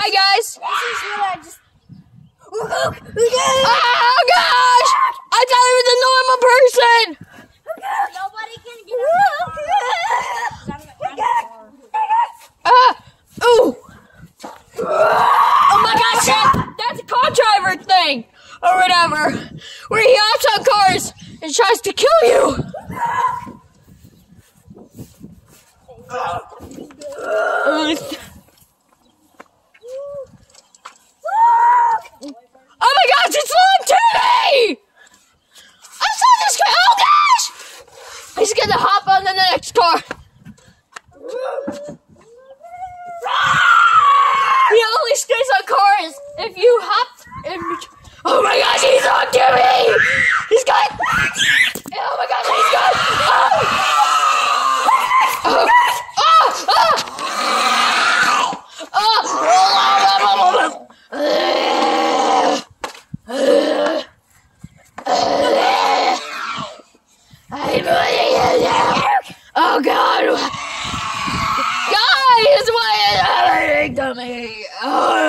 Hi guys. This is what I just. Oh gosh! I thought he was a normal person. Nobody can get Ooh! Oh my gosh! That's a car driver thing, or whatever, where he hops on cars and tries to kill you. Oh my gosh, it's on TV! I saw this guy. Oh gosh! He's gonna hop on the next car. He only stays on cars if you hop in. Oh my gosh, he's on TV! He's got. Oh my gosh, he's got. Oh God! Guys, what is happening to me?